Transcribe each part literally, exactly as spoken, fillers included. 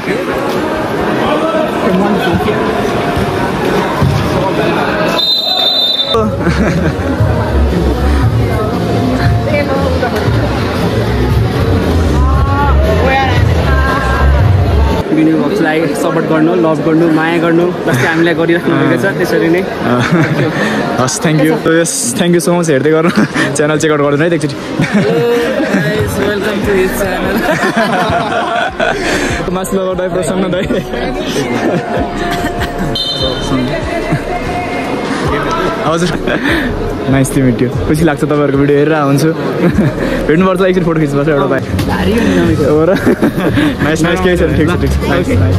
Video भक्सलाई support गर्नु, love गर्नु, माया गर्नु जस्तै हामीलाई गरिराख्नु भएको छ त्यसरी नै। हस् thank you. Yes thank you so much हेर्दै गर्नु, च्यानल चेकआउट गर्नु है एकचोटि। Welcome to his channel. मास लभर दाइ, प्रसन्न दाइ। हजुर नाइस टु मिट यु। खुसी लाग्छ तपाईँहरूको भिडियो हेरेर हुन्छु। भेट्नुपर्छ, एकचोटि फोटो खिच्नुपर्छ एउटा भाइ। हो र? नाइस नाइस, केही छैन, ठिक छ ठिक छ। Nice nice.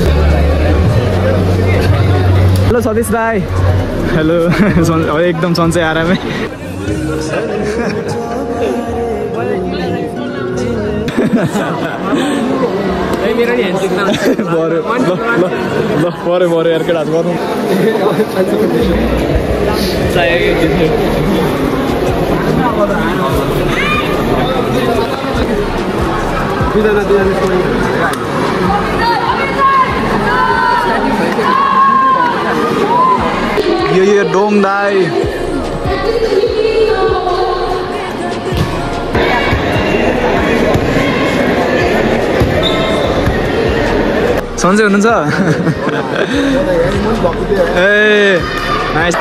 हेलो सतीश दाई। हेलो एकदम सन्चै आरामै। पऱ्यो ल ल ल पऱ्यो पऱ्यो यार केटा गरौँ। यो यो डोङ दाई। सन्चै हुनुहुन्छ? ए नाइस।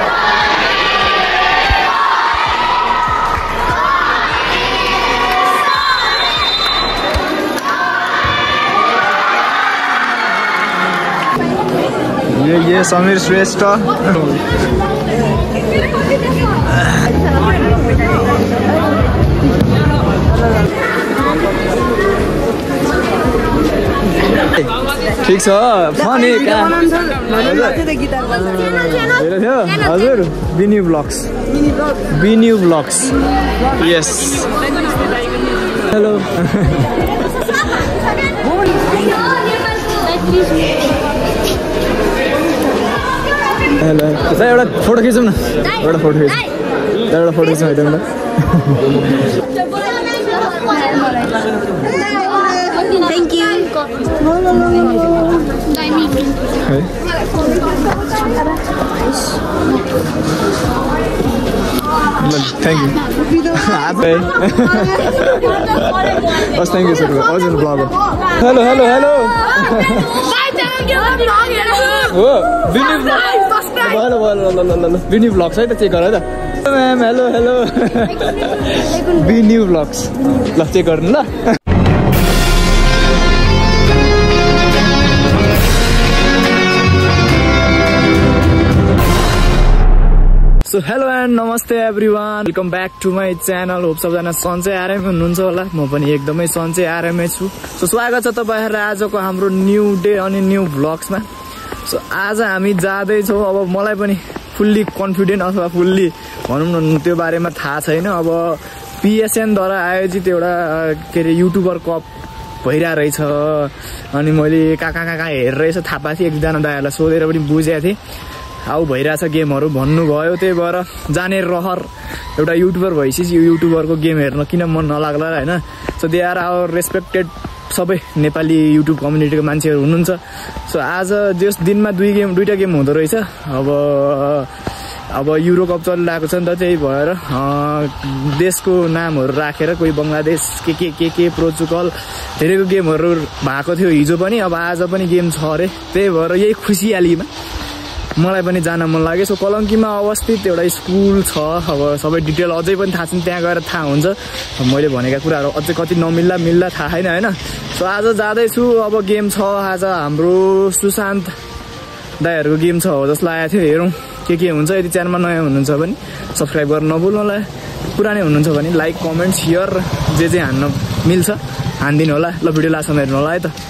ये ये समीर श्रेष्ठ। ठिक छ फनी हजुर। Be new blogs, be new blogs. Yes hello. Hello दाइ, एउटा फोटो खिचौँ न, एउटा फोटो खिचौँ, एउटा फोटो खिचौँ है त। Thank you. Thank you. Yes, thank you sir. हजुर ब्लगर। Hello hello hello. हो बिनी ब्लग्स। ल ल ल ल ल बिनी ब्लग्स है त, चेक गर है त। Ma'am hello hello. Be new blogs ल चेक गर्नु ल। सो हेलो एन्ड नमस्ते everyone, welcome back to my channel. Hope सबजना सन्चै आरामै हुनुहुन्छ होला, म पनि एकदमै सन्चै आरामै छु। सो स्वागत छ तपाईँहरूलाई आजको हाम्रो न्यू डे अनि न्यू भ्लग्समा। सो आज हामी जाँदैछौँ। अब मलाई पनि फुल्ली कन्फिडेन्ट अथवा फुल्ली भनौँ न त्यो बारेमा थाहा छैन। अब पिएसएनद्वारा आयोजित एउटा के अरे युट्युबर कप भइरहेको रहेछ, अनि मैले कहाँ कहाँ कहाँ हेरेर रहेछ थाहा पाएको थिएँ। एकजना दाइहरूलाई सोधेर पनि बुझेको थिएँ आऊ भइरहेछ गेमहरू भन्नुभयो। त्यही भएर जाने रहर एउटा युट्युबर भएपछि यो युट्युबरको गेम हेर्न किन मन नलाग्ला होइन। So they are our respected, सबै नेपाली युट्युब कम्युनिटीको मान्छेहरू हुनुहुन्छ। सो आज जस दिनमा दुई गेम दुईवटा गेम हुँदो रहेछ। अब अब युरो कप चलिरहेको छ नि त, त्यही भएर देशको नामहरू राखेर कोही बङ्गलादेश के के के के पोर्चुगल धेरैको गेमहरू भएको थियो हिजो पनि, अब आज पनि गेम छ अरे। त्यही भएर यही खुसियालीमा मलाई पनि जान मन लाग्यो। सो कलङ्कीमा अवस्थित एउटा स्कुल छ, अब सबै डिटेल अझै पनि थाहा छैन, त्यहाँ गएर थाहा हुन्छ। मैले भनेका कुराहरू अझै कति नमिल्ला मिल्ला थाहा छैन होइन। सो आज जाँदैछु, अब गेम छ आज हाम्रो सुशान्त दाइहरूको गेम छ हो जस्तो लागेको थियो। हेरौँ के के हुन्छ। यदि च्यानलमा नयाँ हुनुहुन्छ भने सब्सक्राइब गर्न नभुल्नु होला, पुरानै हुनुहुन्छ भने लाइक कमेन्ट सेयर जे जे हान्न मिल्छ हानिदिनु होला। ल भिडियो लास्टसम्म हेर्नु होला है त।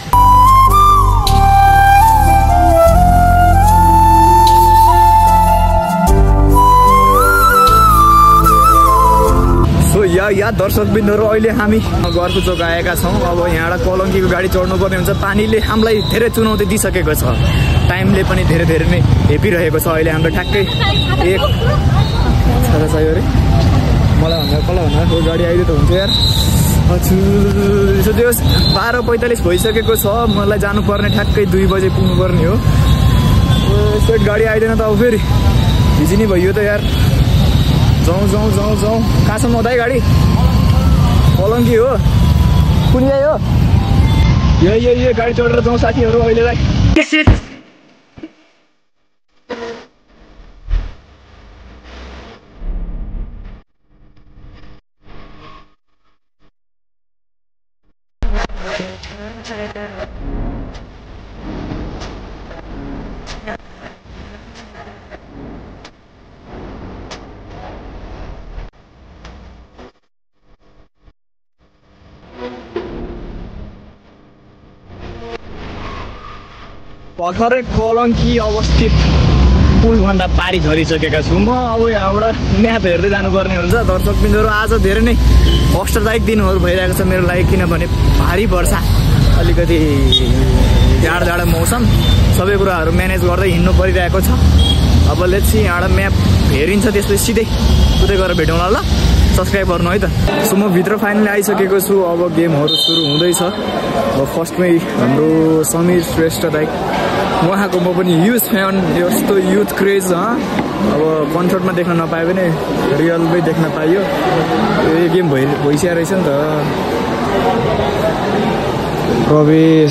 या या दर्शकबिन्दुहरू, अहिले हामी घरको चोक आएका छौँ। अब यहाँबाट कलङ्कीको गाडी चढ्नुपर्ने हुन्छ। पानीले हामीलाई धेरै चुनौती दिइसकेको छ, टाइमले पनि धेरै धेरै नै हेपिरहेको छ। अहिले हाम्रो ठ्याक्कै एक छाता चाहियो अरे मलाई भन्दा कसलाई भन्दा गाडी आइदियो त हुन्छ यार। हजुर सो त्यो बाह्र पैँतालिस भइसकेको छ मलाई जानुपर्ने ठ्याक्कै दुई बजे पुग्नुपर्ने हो स्ट्रेट गाडी आइदिएन त अब फेरि भिजी नै भइयो त यार जाउँ जाउँ जाउँ जाउँ कहाँसम्म हुँदै गाडी पलङ्की हो कुन यही हो यही यही यही गाडी चढेर जाउँ साथीहरू अहिलेलाई भर्खरै कलङ्की अवस्थित पुलभन्दा पारी झरिसकेका छु म अब यहाँबाट म्याप हेर्दै जानुपर्ने हुन्छ दर्शक बिन्दुहरू आज धेरै नै कष्टदायक दिनहरू भइरहेको छ मेरो लागि किनभने भारी वर्षा अलिकति जाडो जाडो मौसम सबै कुराहरू म्यानेज गर्दै हिँड्नु परिरहेको छ अब लेट्स सी यहाँबाट म्याप हेरिन्छ त्यसपछि सिधै उतै गएर भेटौँला ल सब्सक्राइब गर्नु है त सो म भित्र फाइनली आइसकेको छु अब गेमहरू सुरु हुँदैछ अब फर्स्टमै हाम्रो समीर श्रेष्ठ दाइ उहाँको म पनि युथ फ्यान यस्तो युथ क्रेज अब कन्सर्टमा देख्न नपाए पनि रियलमै देख्न पाइयो यो गेम भइ भइसकेको रहेछ नि त प्रवेश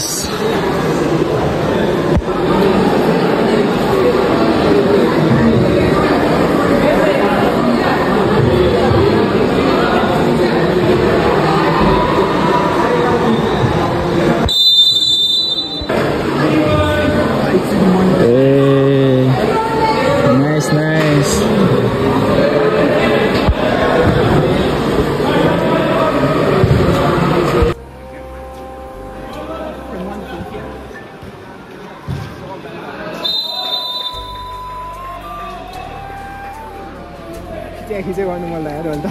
खिचे गर्नु मन लाग्यो त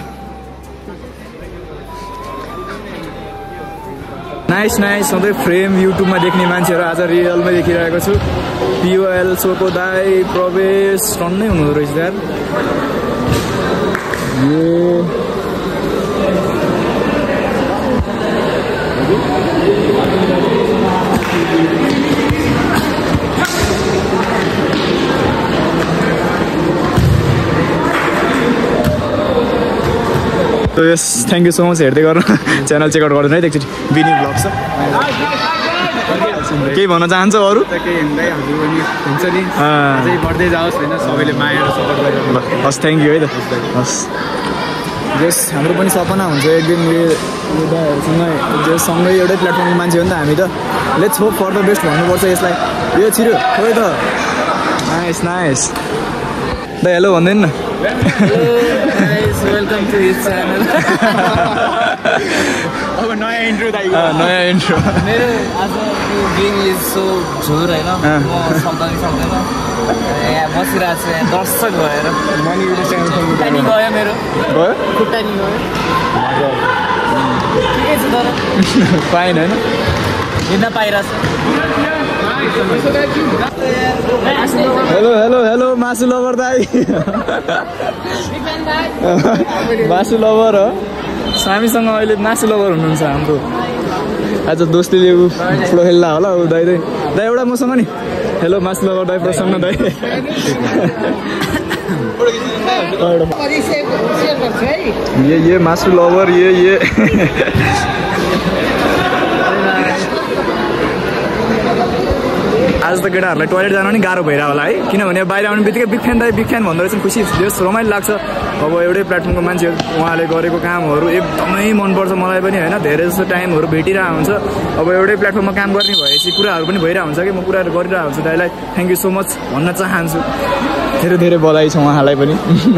नाइस नाइस सधैँ फ्रेम युट्युबमा देख्ने मान्छेहरू आज रियलमै देखिरहेको छु पिओएल सोको दाई प्रवेश टन्नै हुनुहुँदो रहेछ यार तो yes thank you so much हेर्दै गर्नु च्यानल चेकआउट गर्दैन है एकचोटि बिनी ब्लग छ केही भन्न चाहन्छौ अरू हुन्छ नि बढ्दै जाओस् होइन सबैले माया र सपोर्ट गरेर हस् थ्याङ्क यू है त हस् जस हाम्रो पनि सपना हुन्छ एक दिन यो दाहरूसँग सँगै एउटै प्लेटफर्मको मान्छे हो नि त हामी त let's hope for the best भन्नुपर्छ यसलाई यो छिरो खोइ त नाइस नाइस द हेलो भन्दैन न वेलकम टु हिज च्यानल अब नयाँ इन्ट्रो दाइ नयाँ इन्ट्रो मेरो आजको गेम इज सो झोर होइन म सक्दैन सक्दैन यहाँ बसिरहेको छु यहाँ दर्शक भएर खुट्टा नि गयो मेरो गयो खुट्टा नि गयो ठिकै छु तर पाएन होइन हिँड्न पाइरहेको हेलो हेलो हेलो मासु लभर दाइ मासु लभर हो हामीसँग अहिले मासु लभर हुनुहुन्छ हाम्रो आज दोस्तीले ऊ ठुलो खेल्ला होला ऊ दाइ दाइ दाइ एउटा मसँग नि हेलो मासु लभर दाइ प्रसन्न दाइ ये ये मासु लभर ये ये आज त केटाहरूलाई टोइलेट जानु नि गाह्रो भइरहेको होला है किनभने बाहिर आउने बित्तिकै बिग फ्यान दाइ बिग फ्यान भन्दो रहेछ खुसी जस रमाइलो लाग्छ अब एउटै प्लेटफर्मको मान्छे उहाँले गरेको कामहरू एकदमै मनपर्छ मलाई पनि होइन धेरै जस्तो टाइमहरू भेटिरहेको हुन्छ अब एउटै प्लेटफर्ममा काम गर्ने भएपछि कुराहरू पनि भइरहेको हुन्छ कि म कुराहरू गरिरहेको हुन्छु दाइलाई थ्याङ्क यू सो मच भन्न चाहन्छु धेरै धेरै बधाई छ उहाँलाई पनि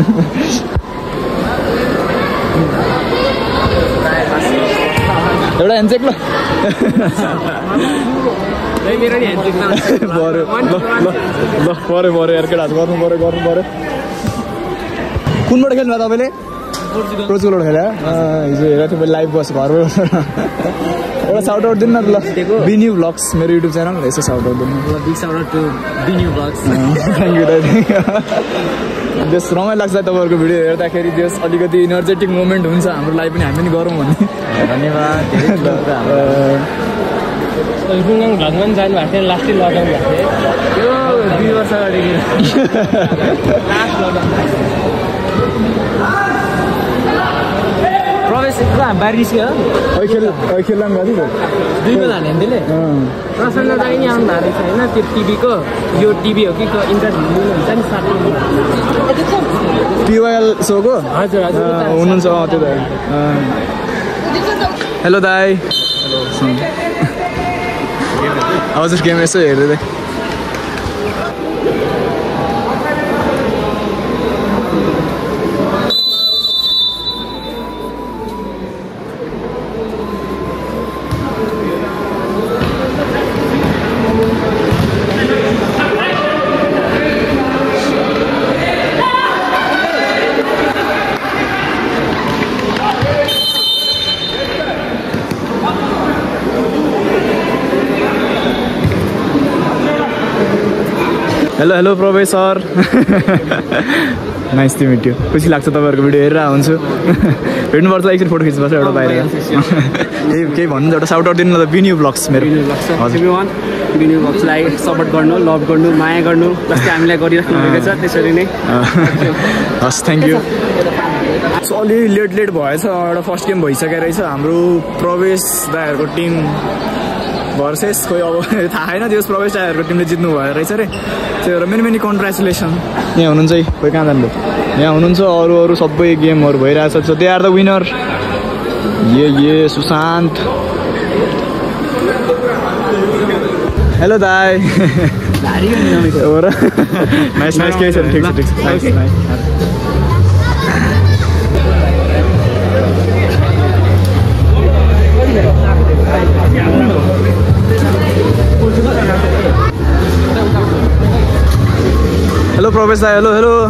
एउटा ह्यान्डसेक ल मेरो नि ह्यान्डसेक पऱ्यो ल ल ल पऱ्यो पऱ्यो यार केटा गर्नु पऱ्यो गर्नु पऱ्यो कुनबाट खेल्नु तपाईँले पोर्चुगलबाट खेल्यो हिजो हेरेको थियो मैले लाइभ बस घरबाट एउटा साउट आउट दिनु न ल बिन्यू ब्लग्स मेरो युट्युब च्यानल यसो साउट आउट दिनु big shout out to be new blogs thank you दाइ देश रमाइलो लाग्छ तपाईँहरूको भिडियो हेर्दाखेरि देश अलिकति इनर्जेटिक मोमेन्ट हुन्छ हाम्रो लागि पनि हामी पनि गरौँ भन्ने धन्यवाद रुङाङ भ्लगमा पनि जानु भएको थियो लास्टै लकडाउन भएको थियो त्यो दुई वर्ष अगाडि लास्ट लकडाउन प्रवेश बाहिर निस्क्यो खेल्दा पनि गएको दुई बेला हाल्यो त्यसले प्रसन्न दाइ नि आउनु भएको छैन त्यो टिभीको यो टिभी हो कि इन्टरभ्यू लिनुहुन्छ नि साथी पिवाइएल सोको हजुर हजुर हुनुहुन्छ त्यो दाइ हेलो दाइ हजुर गेम यसो हेर्दै hello hello Pravesh sir nice to meet you खुसी लाग्छ तपाईँहरूको भिडियो हेरेर हुन्छु भेट्नुपर्छ एकछिन फोटो खिच्नुपर्छ एउटा बाहिर केही केही भन्नु एउटा साउट आउट दिनु न त बिन्यु ब्लग्स मेरो हजुर बिन्यु ब्लग्सलाई सपोर्ट गर्नु लभ गर्नु माया गर्नु जस्तै हामीलाई गरिराख्नु भएको छ त्यसरी नै हस् थ्याङ्क यू सो अलि लेट लेट भएछ एउटा फर्स्ट गेम भइसकेको रहेछ हाम्रो प्रवेश दाइहरूको टिम भर्सेस खोइ अब थाहा छैन त्यो प्रवेश दाइहरूको टिमले जित्नु भयो रहेछ अरे त्यही भएर मेनी मेनी कङ्ग्रेचुलेसन यहाँ हुनुहुन्छ है खोइ कहाँ जानु यहाँ हुनुहुन्छ अरू अरू सबै गेमहरू भइरहेछ so they are the winner ये ये सुशान्त हेलो दाई हो र नाइस नाइस केही छैन ठिक छ ठिक छ नाइस नाइस हेलो प्रवेश दाई हेलो हेलो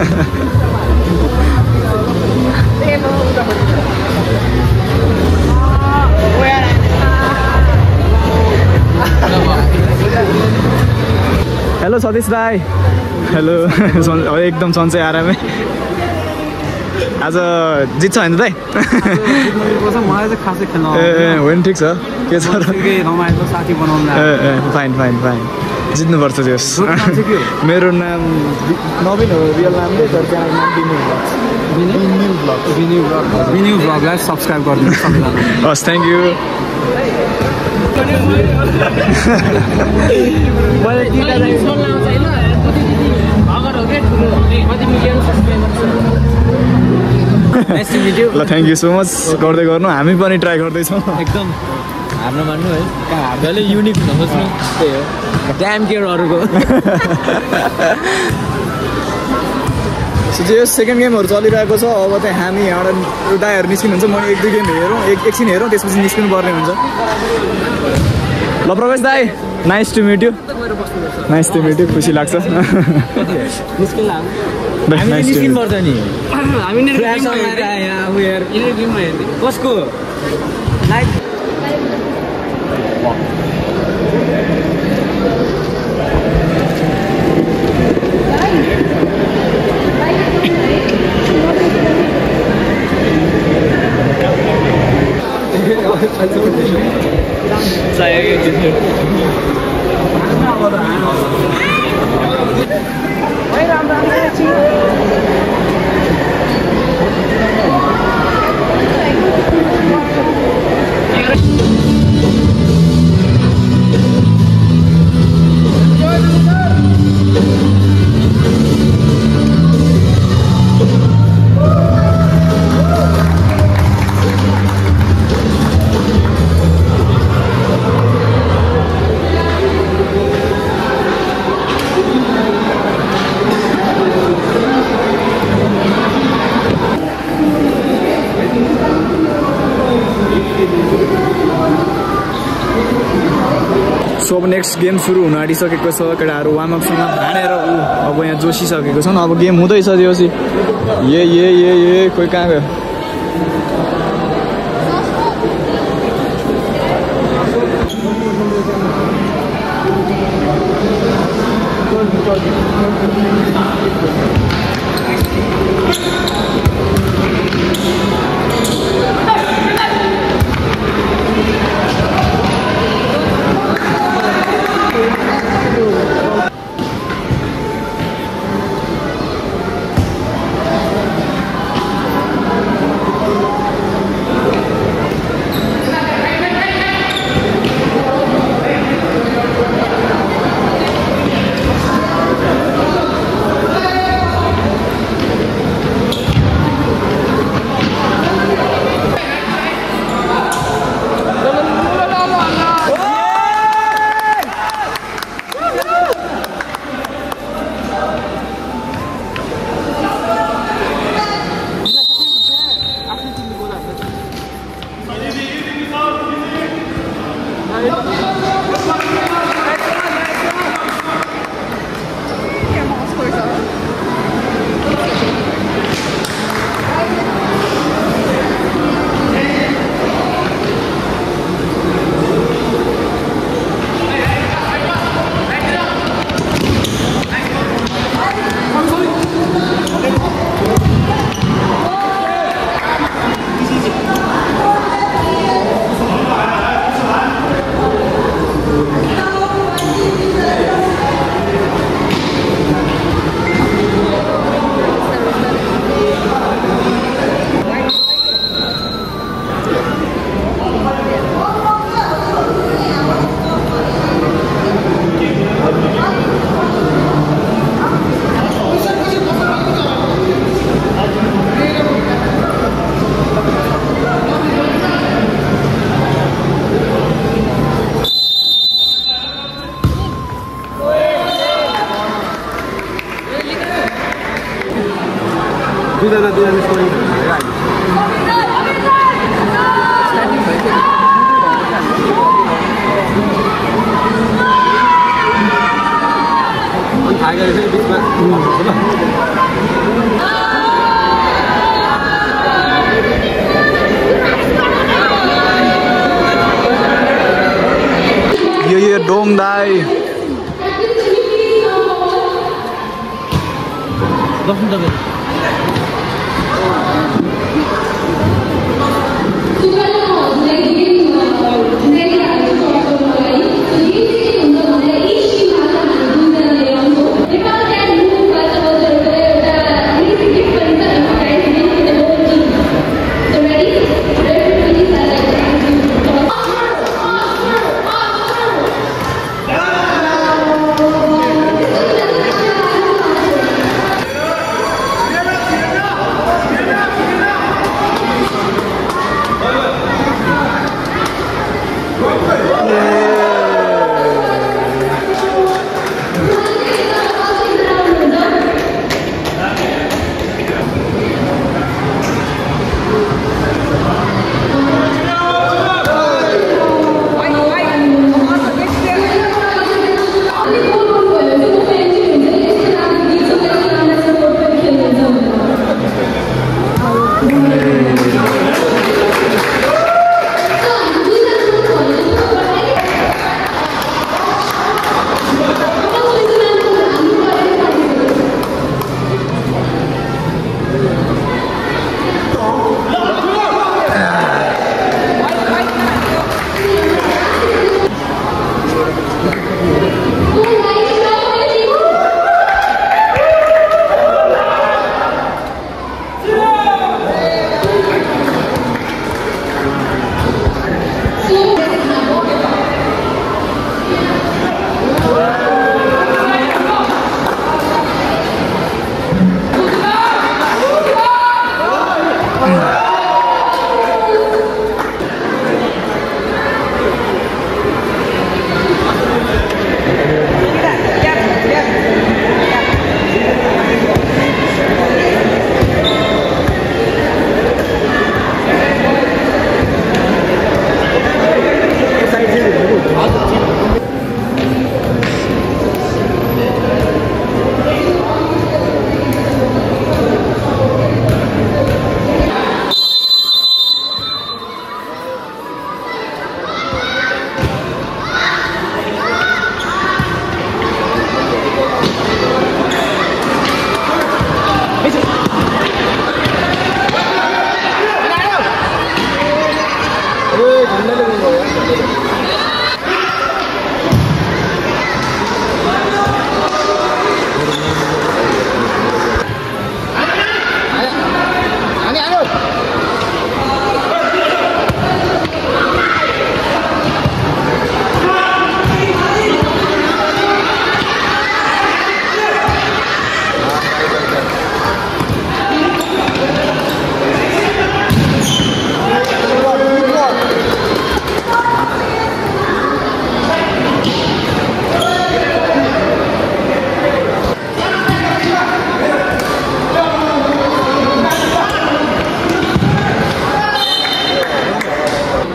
हेलो सतीश दाई हेलो एकदम सन्चै आरामै आज जित्छ होइन दाइ मलाई चाहिँ खासै खेल्न ए हो नि ठिक छ के छ रमाइलो साथी बनाउनु ए फाइन फाइन फाइन जित्नुपर्छ त्यस मेरो नाम नवीन हो रियल नाम चाहिँ तर त्यहाँ नाम be new blog be new blog be new ब्लगलाई सब्सक्राइब गरिदिनु सबैजना हस् थ्याङ्क यू ल थ्याङ्क यू सो मच गर्दै गर्नु हामी पनि ट्राई गर्दैछौँ एकदम हार्न मान्नु है कहाँ हार्दाले युनिक हुन खोज्नु त्यही हो टाइम केयर अरूको सो जे सेकेन्ड गेमहरू चलिरहेको छ अब चाहिँ हामी यहाँबाट दाइहरू निस्किनुहुन्छ म एक दुई गेम हेरौँ एक एकछिन हेरौँ त्यसपछि निस्किनु पर्ने हुन्छ ल प्रवेश दाई nice to meet you nice to meet you खुसी लाग्छ निस्किनुपर्छ नि हामी कसको लाइक सो अब नेक्स्ट गेम सुरु हुन आँटिसकेको छ केटाहरू वार्मअपसँग हानेर ऊ अब यहाँ जोसिसकेको छन् अब गेम हुँदैछ जोसी ए ए ए ए कोही कहाँ गयो दुईजना दुईजना स्कोरिङ थाहा गरेको बिचमा यो यो डोङ दाई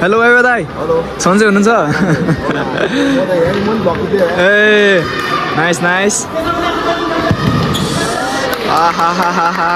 हेलो भाइ दाइ सन्चै हुनुहुन्छ ए नाइस नाइस आहा हा हा हा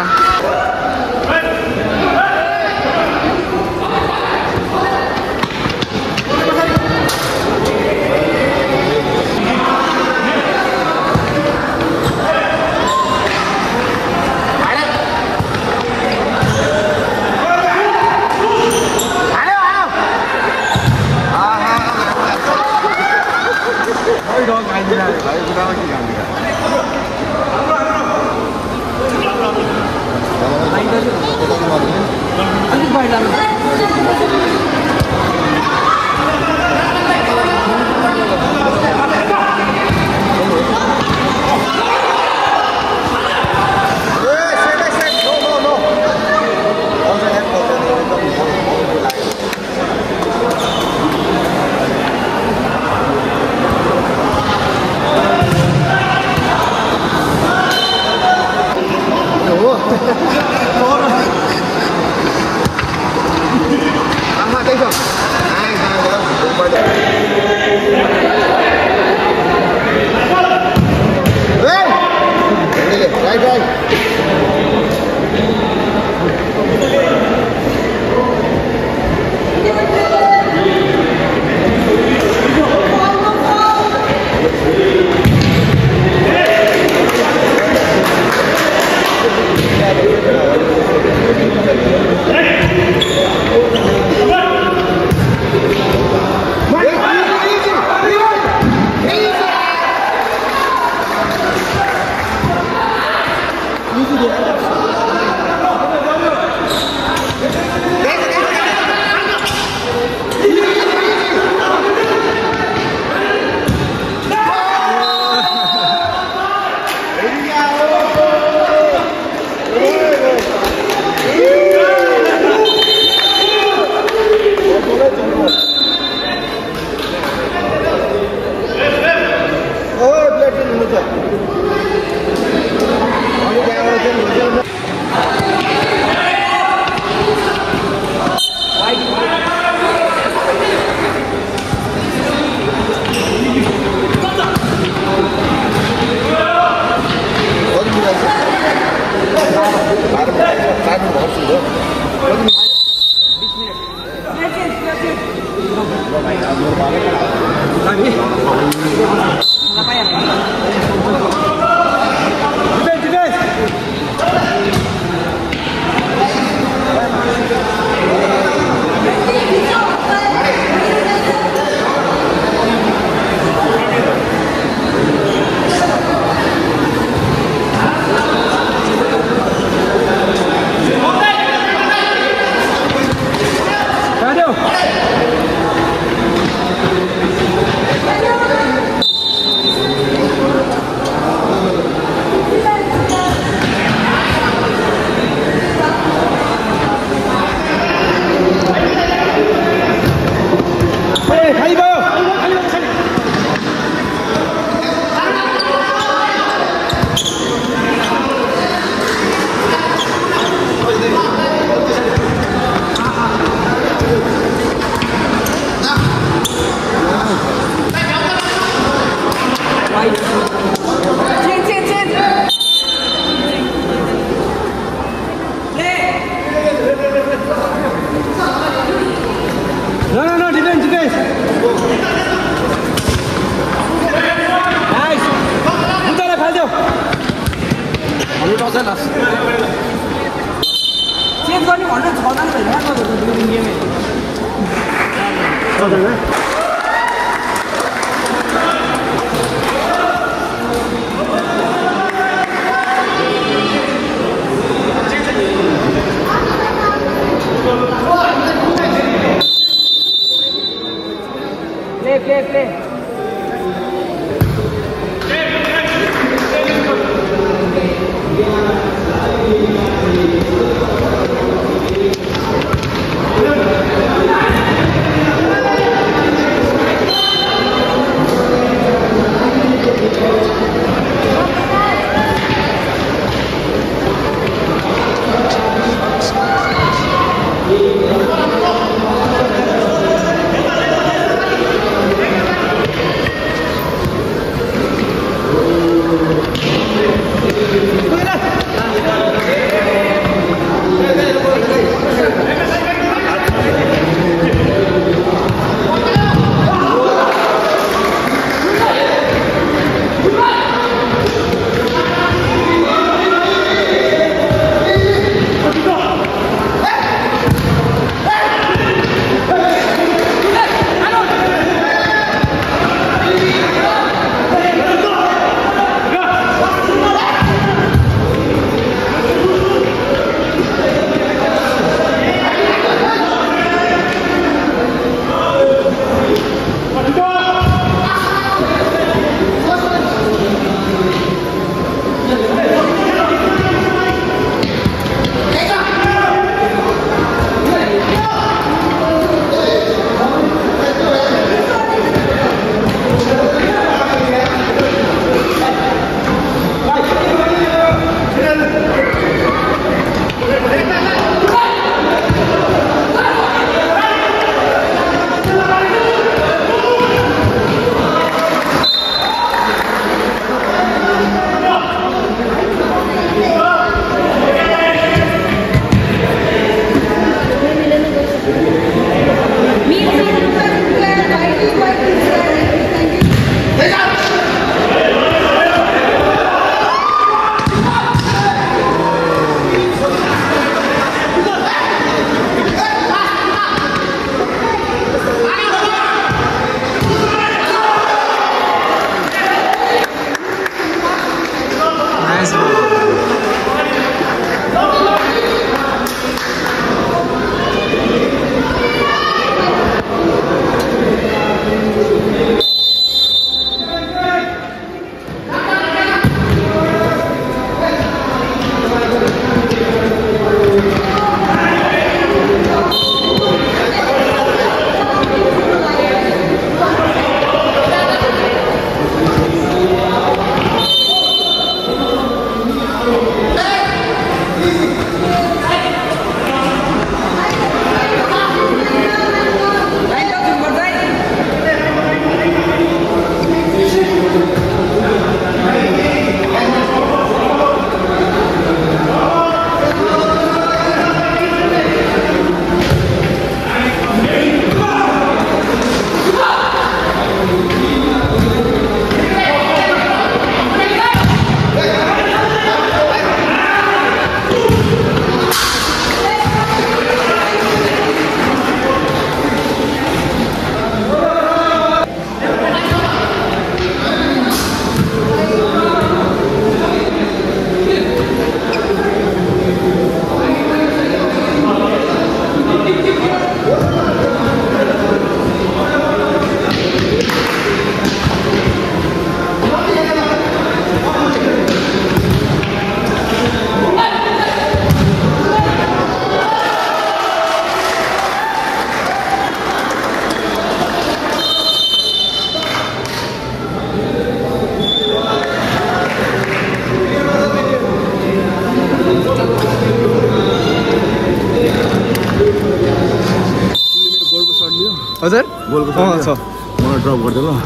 गोलको अँ छ मलाई ड्रप गरिदियो ल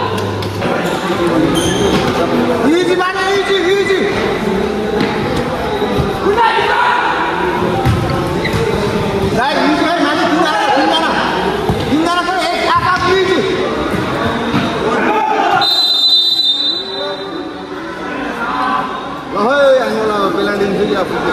इजी बाना इजी इजी राइट इजी भाइ माथि तिनजना तिनजना तिनजना पनि एक आफ आफ इजी ल है आङोला पेनाल्टी दिन्छ कि आफू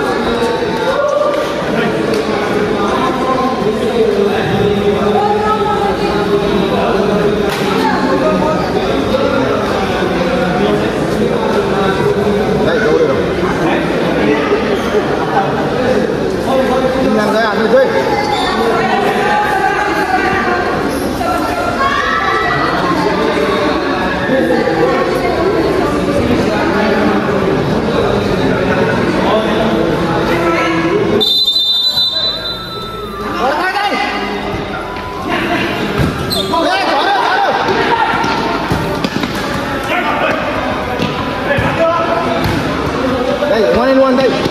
one in one day.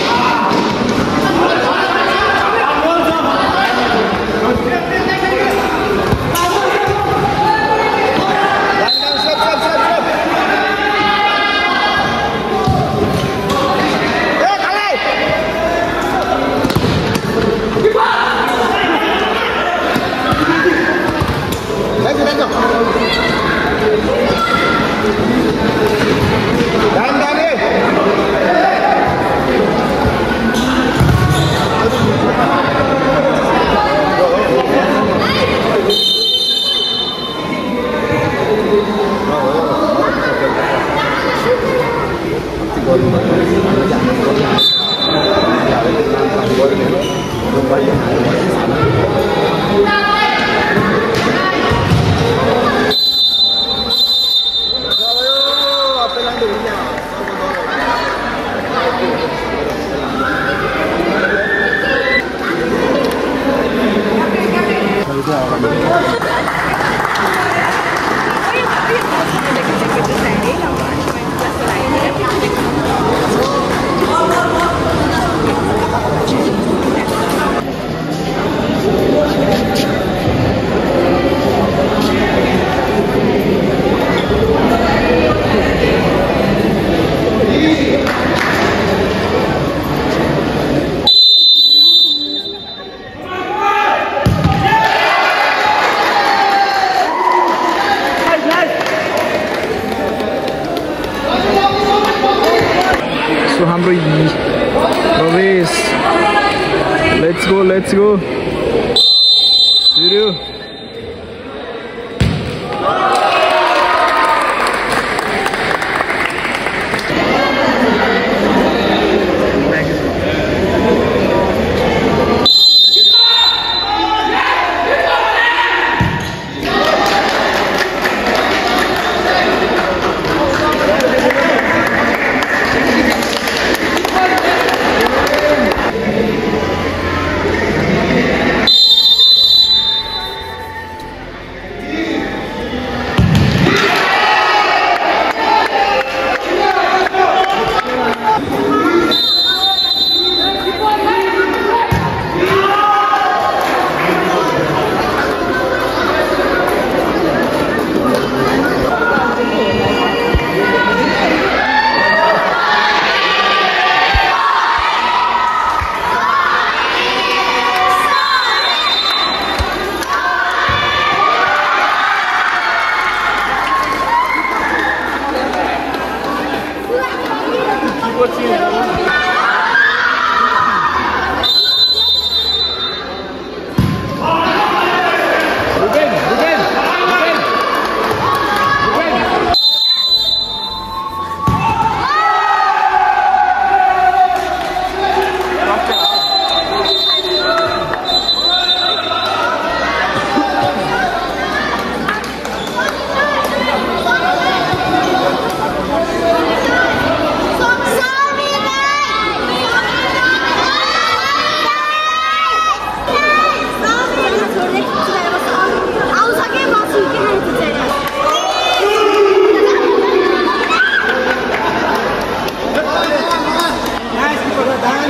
So हाम्रो प्रवेश लेट्स गो लेट्स गो सुरु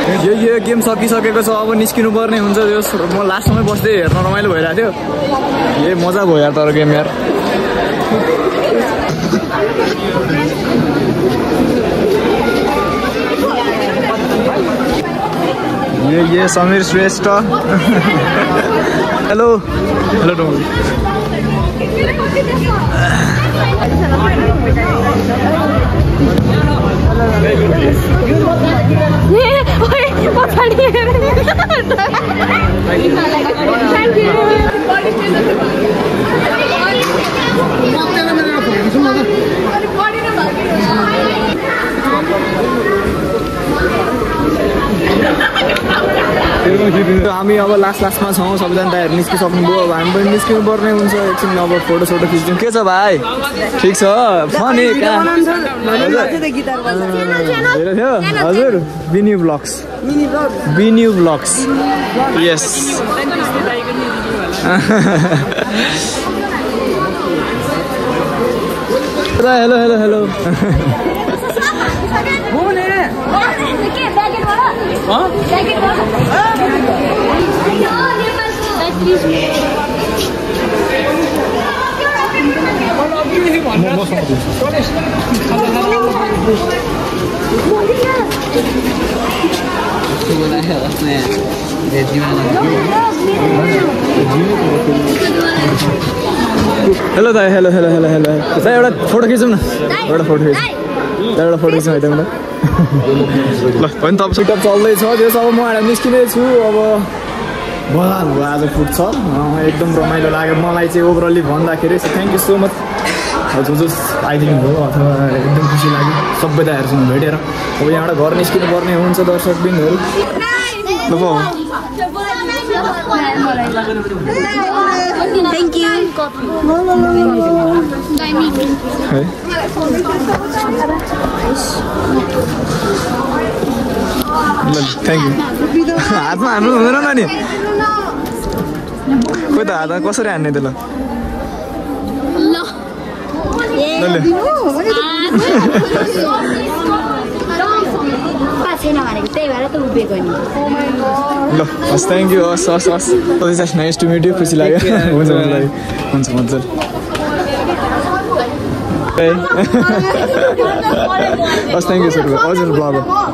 यो यो गेम सकिसकेको छ अब निस्किनु पर्ने हुन्छ यो म लास्टमै बस्दै हेर्न रमाइलो भइरहेको थियो ए मजा भयो यार तर गेम यार ये ये समीर श्रेष्ठ हेलो हेलो डोंगरी हामी अब लास्ट लास्टमा छौँ सबैजना तयार निस्किसक्नुभयो अब हामी पनि निस्किनु पर्ने हुन्छ एकछिन अब फोटो सोटो खिच्यौँ के छ भाइ ठिक छ फनी थियो हजुर be new blogs be new blogs yes hello hello hello hello दाइ हेलो हेलो हेलो हेलो दाइ एउटा फोटो खिचौँ न एउटा फोटो खिचौँ दाइ एउटा फोटो खिचौँ है त ल भने त अब सुटअप चल्दैछ त्यस अब म आएर निस्किँदैछु अब बजार भयो आज फुट्छ एकदम रमाइलो लाग्यो मलाई चाहिँ ओभरअली भन्दाखेरि थ्याङ्क यू सो मच जो जो आइदिनु भयो अथवा एकदम खुसी लाग्यो सबै दाइहरूसँग भेटेर अब यहाँबाट घर निस्किनु पर्ने हुन्छ दर्शक बिनहरू Thank you. थ्याङ्क यू हातमा हान्नु हुँदैन न नि खोइ त हातमा कसरी हान्ने त ल ल हस् थ्याङ्क यू हस् हस् हस् नाइस टु मिट यु खुसी लाग्यो हुन्छ हुन्छ मजाले हस् थ्याङ्क यू सर हजुर ल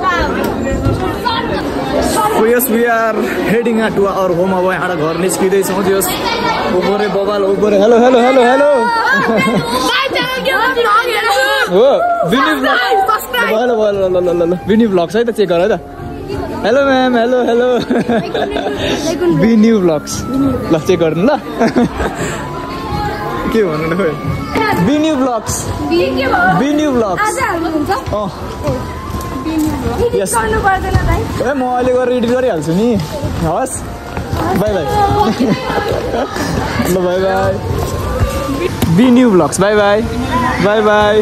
So yes, we are heading to our home. अब यहाँ घर निस्किँदैछौँ जस ओभरे बबाल ओभरे हेलो हेलो हेलो हेलो हो बिनी ब्लग्स हेलो हेलो ल ल ल बिनी ब्लग्स है त चेक गर है त hello ma'am hello hello be new blogs ल चेक गर्नु ल के भन्नु न बिनी ब्लग्स बिनी ब्लग्स अँ Yes. ए म अहिले गएर एडिट गरिहाल्छु नि हस् बाई बाई ल bye bye be new blogs bye bye bye bye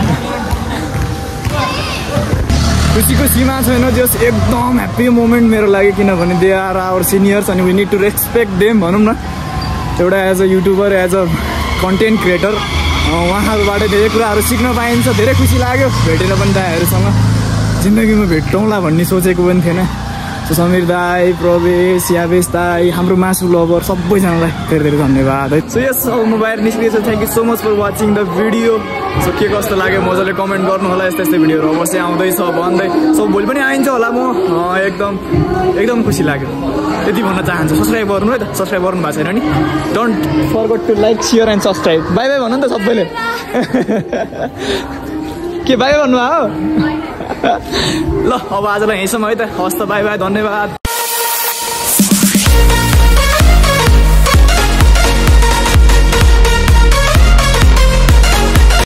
खुसीको सीमा छैन जस एकदम ह्याप्पी मोमेन्ट मेरो लागि किनभने दे आर आवर सिनियर्स अनि we need to respect them भनौँ न एउटा as a YouTuber as a content creator उहाँहरूबाट धेरै कुराहरू सिक्न पाइन्छ धेरै खुसी लाग्यो भेटेर पनि दाइहरूसँग जिन्दगीमा भेटौँला भन्ने सोचेको पनि थिएन सो समीर दाई प्रवेश यावेश दाई हाम्रो मासु लभर सबैजनालाई धेरै धेरै धन्यवाद है सो यस अब म बाहिर निस्किएको छु thank you so much for watching the video so के कस्तो लाग्यो मजाले कमेन्ट गर्नु होला यस्तै यस्तै भिडियोहरू अवश्य आउँदैछ भन्दै सो भोलि पनि आइन्छ होला म एकदम एकदम खुसी लाग्यो यति भन्न चाहन्छु सब्सक्राइब गर्नु है त सब्सक्राइब गर्नु भएको छैन नि don't forget to like share and subscribe bye bye भन्नु नि त सबैले के बाई भन्नुभयो ल अब आजलाई यहीँसम्म है त हस् त बाई बाई धन्यवाद